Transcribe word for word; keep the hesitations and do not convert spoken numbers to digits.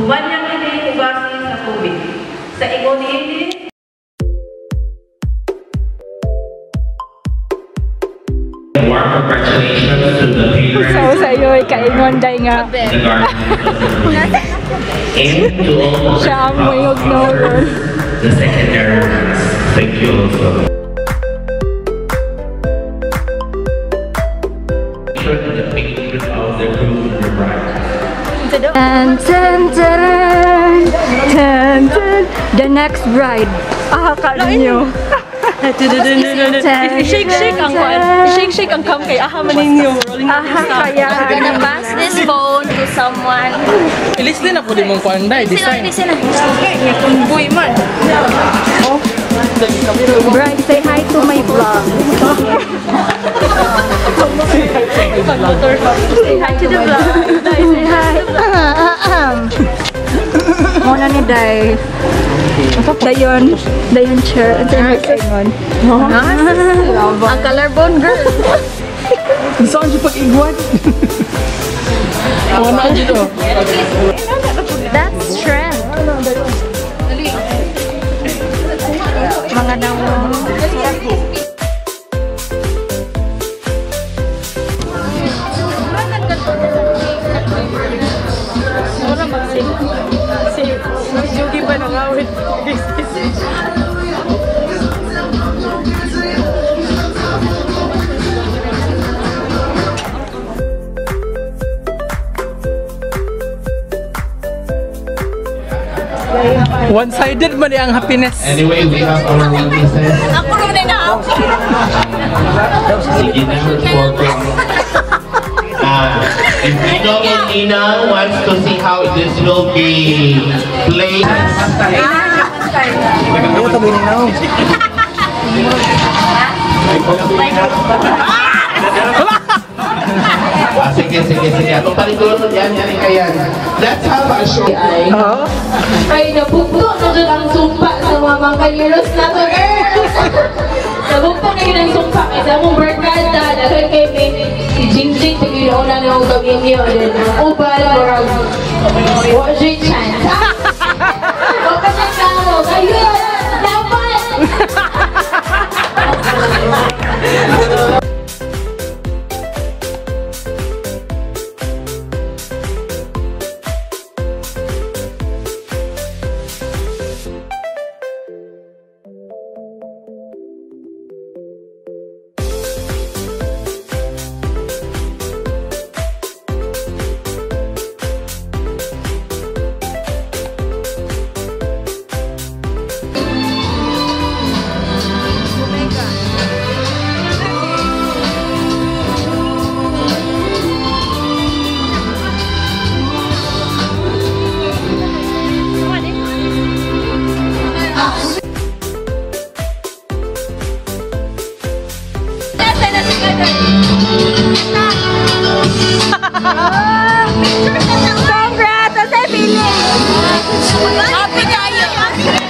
Human yang ini hugasin sa tubig. Sa ingon ini warm congratulations to the parents. So sa'yo ay kaingon day nga. The guardians. And to all Siya ang mayog na yun. the secondary ones. Thank you also. Sure that the pictures of the groom and the bride. Tan tan tan tan tan. The next bride. Ah, ka ninyo. Shake shake ang kwan. Shake shake ang kam kay aha man ninyo. Aha kaya. I'm gonna pass this phone to someone. Ilis din ako di mong kwan dai design. Listen na. Boy man. Bride, say hi to my vlog. Say hi to the vlog. Say hi. Muna ni Day. Dayon, dayon chair. Ang tayo kaingon. Ang collarbone girl. Saan siya pag-igwan? Ano dito? That's trend. Mga dawong. Si Yugi pa nangawit. One-sided man ang happiness. Anyway, we have our witnesses. Ako rin na ako. Uh, if Nino and Nina wants to see how this will be played. Ah, sige, sige, sige. Atong paligulo yan, yan, yan. Let's have a show. ay nabugto na dyan ang sumpa sa mga mangkaliros na to, girl. Nabugto na yun ang sumpa kasi akong barkada dahil kay may si Jingjing pag yun una na akong gawin niyo din ang ubal or watch your chance. Huwag ka na tao, kayo dapat! Congrats! Ang feeling! Happy kayo.